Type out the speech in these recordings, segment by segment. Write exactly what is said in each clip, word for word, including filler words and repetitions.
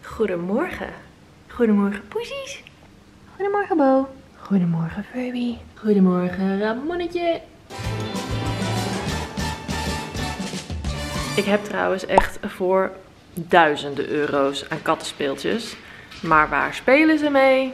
Goedemorgen. Goedemorgen poesies. Goedemorgen Bo. Goedemorgen Furby. Goedemorgen Ramonnetje. Ik heb trouwens echt voor duizenden euro's aan kattenspeeltjes. Maar waar spelen ze mee?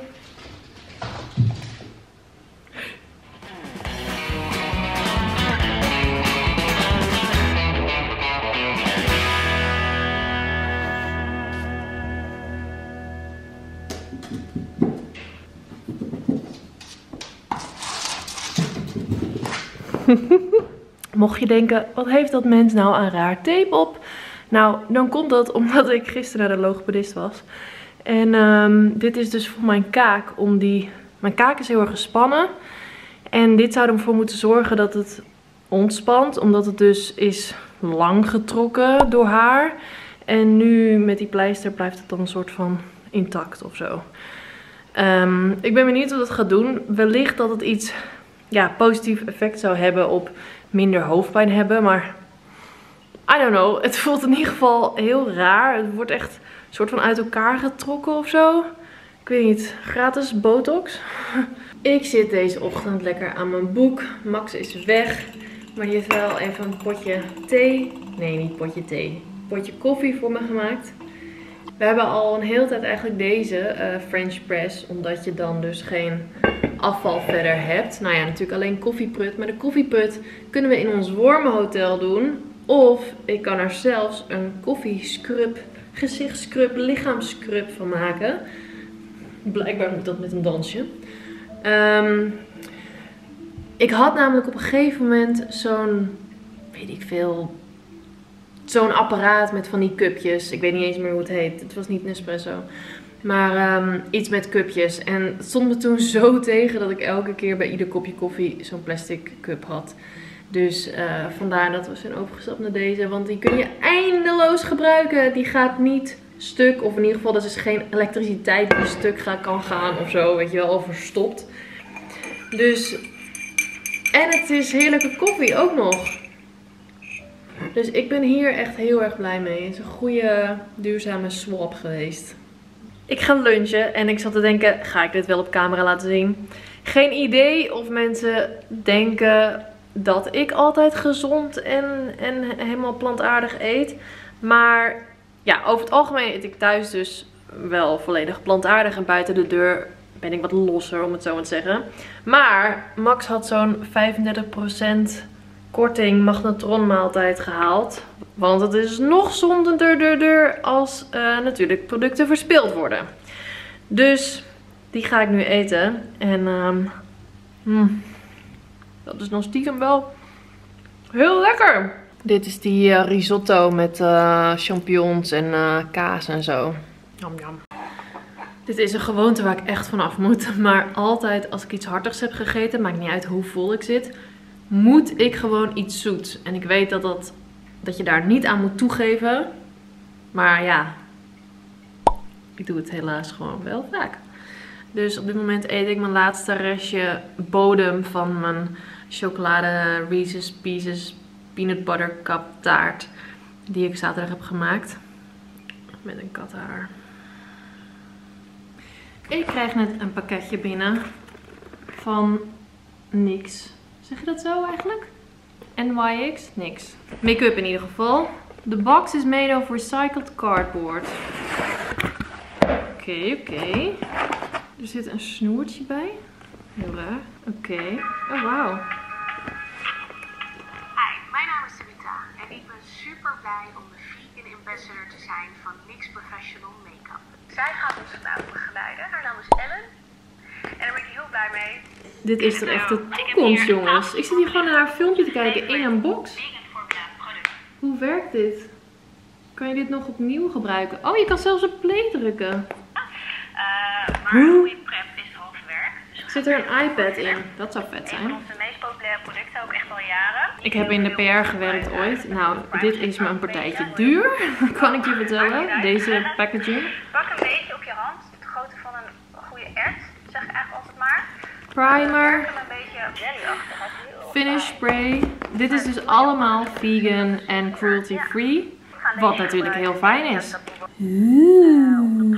Mocht je denken, wat heeft dat mens nou aan raar tape op? Nou, dan komt dat omdat ik gisteren naar de logopedist was. En um, dit is dus voor mijn kaak. Om die... Mijn kaak is heel erg gespannen. En dit zou ervoor moeten zorgen dat het ontspant. Omdat het dus is lang getrokken door haar. En nu met die pleister blijft het dan een soort van intact of zo. Um, ik ben benieuwd wat het gaat doen. Wellicht dat het iets ja, positief effect zou hebben op minder hoofdpijn hebben. Maar I don't know. Het voelt in ieder geval heel raar. Het wordt echt een soort van uit elkaar getrokken of zo. Ik weet niet. Gratis botox. Ik zit deze ochtend lekker aan mijn boek. Max is weg. Maar die heeft wel even een potje thee. Nee, niet potje thee. Potje koffie voor me gemaakt. We hebben al een hele tijd eigenlijk deze uh, French press. Omdat je dan dus geen afval verder hebt. Nou ja, natuurlijk alleen koffieput. Maar de koffieput kunnen we in ons wormenhotel doen. Of ik kan er zelfs een koffiescrub, gezichtscrub, lichaamsscrub van maken. Blijkbaar moet dat met een dansje. Um, ik had namelijk op een gegeven moment zo'n, weet ik veel, zo'n apparaat met van die cupjes. Ik weet niet eens meer hoe het heet. Het was niet Nespresso. Maar um, iets met cupjes. En het stond me toen zo tegen dat ik elke keer bij ieder kopje koffie zo'n plastic cup had. Dus uh, vandaar dat we zijn overgestapt naar deze. Want die kun je eindeloos gebruiken. Die gaat niet stuk. Of in ieder geval, er is geen elektriciteit die stuk gaat, kan gaan of zo. Weet je wel, of verstopt. Dus, en het is heerlijke koffie ook nog. Dus ik ben hier echt heel erg blij mee. Het is een goede, duurzame swap geweest. Ik ga lunchen en ik zat te denken, ga ik dit wel op camera laten zien? Geen idee of mensen denken dat ik altijd gezond en, en helemaal plantaardig eet. Maar ja, over het algemeen eet ik thuis dus wel volledig plantaardig. En buiten de deur ben ik wat losser, om het zo maar te zeggen. Maar Max had zo'n vijfendertig procent korting magnetron maaltijd gehaald. Want het is nog zonderder als uh, natuurlijk producten verspild worden. Dus die ga ik nu eten. En um, mm, dat is nog stiekem wel heel lekker. Dit is die uh, risotto met uh, champignons en uh, kaas en zo. Jam, jam. Dit is een gewoonte waar ik echt vanaf moet. Maar altijd als ik iets hartigs heb gegeten, maakt niet uit hoe vol ik zit, moet ik gewoon iets zoets. En ik weet dat, dat, dat je daar niet aan moet toegeven. Maar ja, ik doe het helaas gewoon wel vaak. Dus op dit moment eet ik mijn laatste restje bodem van mijn chocolade Reese's Pieces Peanut Butter Cup taart. Die ik zaterdag heb gemaakt. Met een kattenhaar. Ik krijg net een pakketje binnen. Van niks. Zeg je dat zo eigenlijk? N Y X? Niks. Make-up in ieder geval. De box is made of recycled cardboard. Oké, okay, oké. Okay. Er zit een snoertje bij. Heel raar. Oké. Okay. Oh, wauw. Hi, mijn naam is Tabitha. En ik ben super blij om de vegan ambassador te zijn van N Y X Professional Make-up. Zij gaat ons vandaag begeleiden. Haar naam is Ellen. En daar ben ik heel blij mee. Dit is toch echt de toekomst, jongens. Ik zit hier gewoon naar haar filmpje te kijken in een box. Hoe werkt dit? Kan je dit nog opnieuw gebruiken? Oh, je kan zelfs op play drukken. Uh, maar een goede prep is half werk. Dus zit er een iPad in? Dat zou vet zijn. Een van onze meest populaire producten, ook echt al jaren. Ik heb in de P R gewerkt ooit. Nou, dit is me een partijtje duur. Kan ik je vertellen. Deze packaging. Pak een beetje op je hand. De grootte van een goede ert. Zeg ik eigenlijk altijd maar. Primer. Een beetje jellyachtig. Finish spray. Dit is dus allemaal vegan en cruelty free. Wat natuurlijk heel fijn is. Oeh.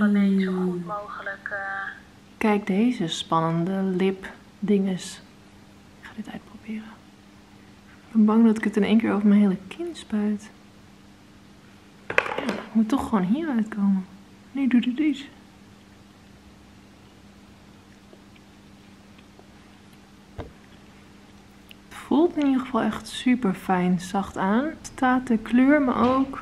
Kijk deze spannende lip dinges. Ik ga dit uitproberen. Ik ben bang dat ik het in één keer over mijn hele kin spuit. Ja, het moet toch gewoon hier uitkomen. Nee, doe dit eens. Het voelt in ieder geval echt super fijn zacht aan. Staat de kleur me ook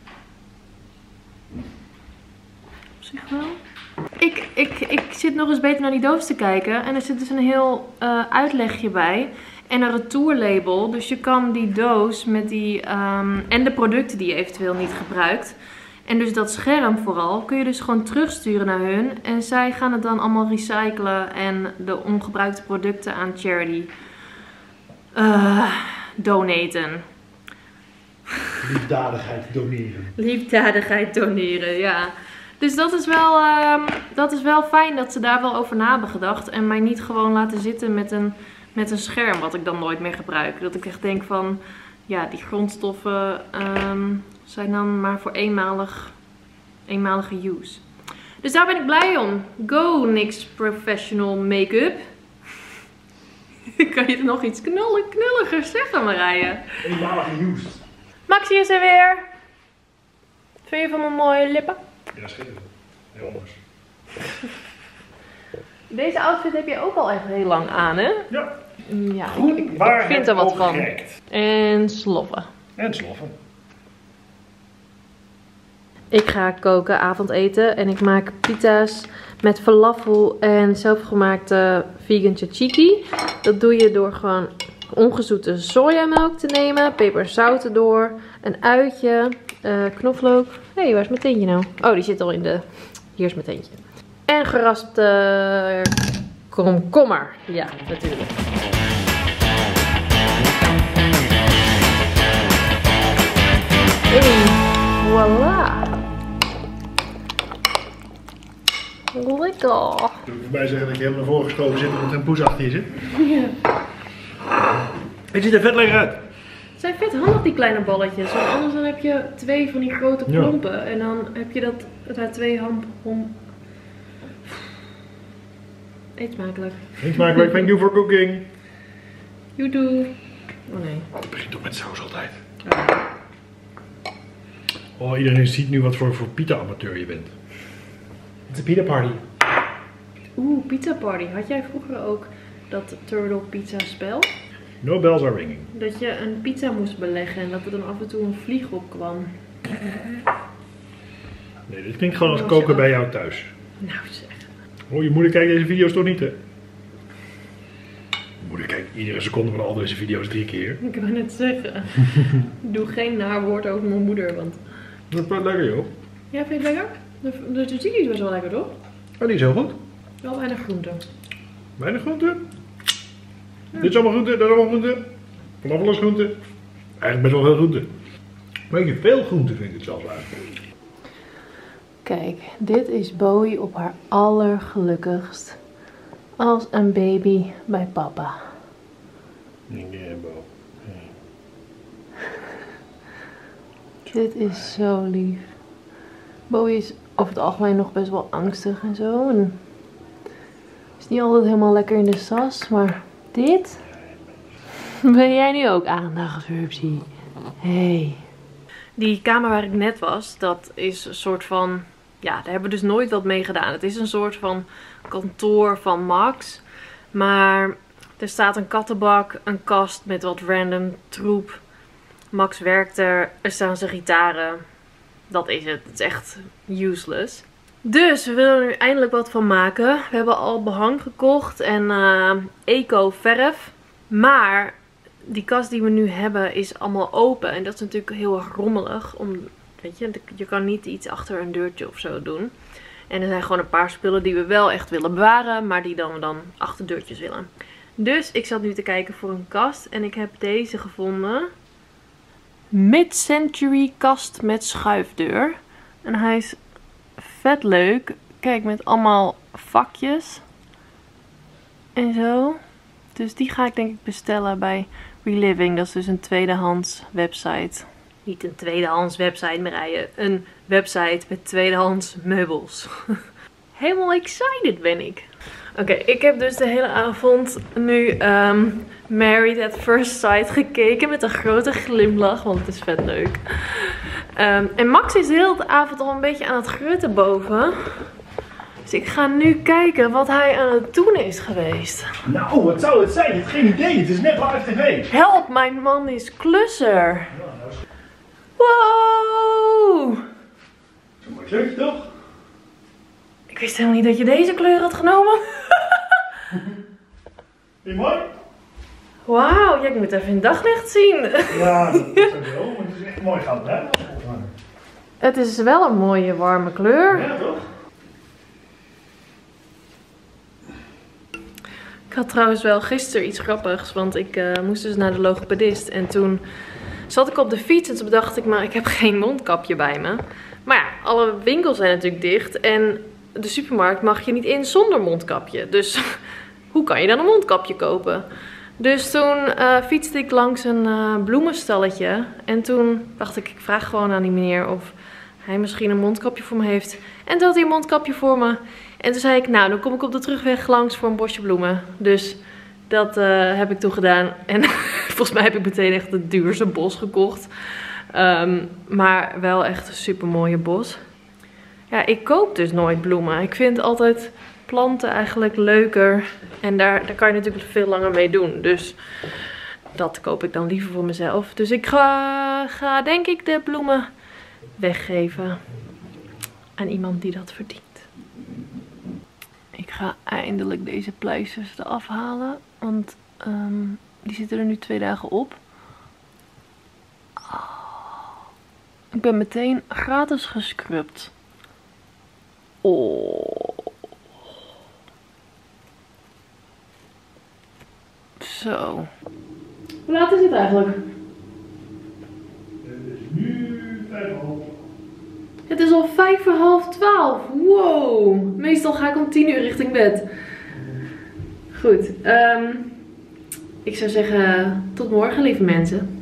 op zich wel. Ik, ik, ik zit nog eens beter naar die doos te kijken. En er zit dus een heel uh, uitlegje bij. En een retourlabel. Dus je kan die doos met die um, en de producten die je eventueel niet gebruikt. En dus dat scherm vooral. Kun je dus gewoon terugsturen naar hun. En zij gaan het dan allemaal recyclen. En de ongebruikte producten aan charity uh, donaten. Liefdadigheid doneren. Liefdadigheid doneren, ja. Dus dat is, wel, uh, dat is wel fijn dat ze daar wel over na hebben gedacht. En mij niet gewoon laten zitten met een, met een scherm wat ik dan nooit meer gebruik. Dat ik echt denk van, ja, die grondstoffen um, zijn dan maar voor eenmalig, eenmalige use. Dus daar ben ik blij om. Go NYX Professional Make-up. Kan je er nog iets knullig, knulliger zeggen, Marije? Eenmalige use. Maxie is er weer. Wat vind je van mijn mooie lippen? Ja, schitterend. Heel anders. Deze outfit heb je ook al echt heel lang aan, hè? Ja. Ja, Groen, ik, ik waar vind het er wat oog van. reikt. En sloffen. En sloffen. Ik ga koken, avondeten. En ik maak pita's met falafel en zelfgemaakte vegan tzatziki. Dat doe je door gewoon ongezoete sojamelk te nemen. Peper en zout erdoor. Een uitje. Uh, knoflook. Hé, hey, waar is mijn teentje nou? Oh, die zit al in de... Hier is mijn teentje. En geraspte komkommer. Ja, natuurlijk. Hey, voilà. Lekker. Ik moet erbij zeggen dat je helemaal naar voren geschoven zit omdat er een poes achter je zit. Ja. Het ziet er vet lekker uit. Het zijn vet handig die kleine balletjes, want anders dan heb je twee van die grote klompen. Ja. En dan heb je dat daar twee ham... Om... Eet smakelijk. Eet smakelijk, thank you for cooking. You do. Oh nee. Het begint toch met saus altijd. Ja. Oh, iedereen ziet nu wat voor, voor pita-amateur je bent. Het is een pita party. Oeh, pizza party. Had jij vroeger ook dat turtle pizza spel? No bells are ringing. Dat je een pizza moest beleggen en dat er dan af en toe een vlieg op kwam. Nee, dit klinkt gewoon als koken bij jou thuis. Nou zeg. Oh, je moeder kijkt deze video's toch niet, hè? Je moeder kijkt iedere seconde van al deze video's drie keer. Ik wou net zeggen. Doe geen naar woord over mijn moeder, want... Dat is wel lekker, joh. Ja, vind je het lekker? De, de tzatziki is best wel lekker, toch? Oh, die is heel goed. Wel weinig groente. Weinig groente? Ja. Dit is allemaal groente, dat is allemaal groente. Vanaf alles groente. Eigenlijk best wel veel groente. Maar je veel groente vind ik het zelfs eigenlijk. Kijk, dit is Bowie op haar allergelukkigst. Als een baby bij papa. Nee, Bo. Nee. Dit is zo lief. Bowie is over het algemeen nog best wel angstig en zo. En is niet altijd helemaal lekker in de sas, maar dit... Ben jij nu ook aandacht, Rupsie? Hey. Die kamer waar ik net was, dat is een soort van... Ja, daar hebben we dus nooit wat mee gedaan. Het is een soort van kantoor van Max. Maar er staat een kattenbak, een kast met wat random troep. Max werkt er, er staan zijn gitaren. Dat is het. Het is echt useless. Dus we willen er nu eindelijk wat van maken. We hebben al behang gekocht en uh, eco verf. Maar die kast die we nu hebben is allemaal open. En dat is natuurlijk heel erg rommelig. Om, weet je, je kan niet iets achter een deurtje of zo doen. En er zijn gewoon een paar spullen die we wel echt willen bewaren. Maar die dan we dan achter deurtjes willen. Dus ik zat nu te kijken voor een kast. En ik heb deze gevonden. Mid-century kast met schuifdeur. En hij is vet leuk. Kijk, met allemaal vakjes. En zo. Dus die ga ik denk ik bestellen bij Reliving. Dat is dus een tweedehands website. Niet een tweedehands website, Marije. Een website met tweedehands meubels. Helemaal excited ben ik. Oké, okay, ik heb dus de hele avond nu um, Married at First Sight gekeken met een grote glimlach, want het is vet leuk. Um, en Max is de hele avond al een beetje aan het grutten boven. Dus ik ga nu kijken wat hij aan het doen is geweest. Nou, wat zou het zijn? Ik heb geen idee. Het is net live tv. Help, mijn man is klusser. Wow! Zo'n mooi kleurtje toch? Ik wist helemaal niet dat je deze kleur had genomen. Vind je mooi? Wauw, ja, ik moet even in daglicht zien. Ja, dat is ook wel, maar het is echt mooi goud, hè? Het is wel een mooie warme kleur. Ja, toch? Ik had trouwens wel gisteren iets grappigs, want ik uh, moest dus naar de logopedist. En toen zat ik op de fiets en toen bedacht ik, maar ik heb geen mondkapje bij me. Maar ja, alle winkels zijn natuurlijk dicht en de supermarkt mag je niet in zonder mondkapje. Dus hoe kan je dan een mondkapje kopen? Dus toen uh, fietste ik langs een uh, bloemenstalletje. En toen dacht ik, ik vraag gewoon aan die meneer of hij misschien een mondkapje voor me heeft. En toen had hij een mondkapje voor me. En toen zei ik, nou, dan kom ik op de terugweg langs voor een bosje bloemen. Dus dat uh, heb ik toen gedaan. En volgens mij heb ik meteen echt het duurste bos gekocht. Um, maar wel echt een super mooie bos. Ja, ik koop dus nooit bloemen. Ik vind altijd planten eigenlijk leuker. En daar, daar kan je natuurlijk veel langer mee doen. Dus dat koop ik dan liever voor mezelf. Dus ik ga, ga denk ik de bloemen weggeven aan iemand die dat verdient. Ik ga eindelijk deze pleisters eraf halen. Want um, die zitten er nu twee dagen op. Oh. Ik ben meteen gratis gescrubt. Oh. Zo. Hoe laat is het eigenlijk? Het is nu vijf voor half. Het is al vijf voor half twaalf. Wow. Meestal ga ik om tien uur richting bed. Goed. Um, ik zou zeggen tot morgen, lieve mensen.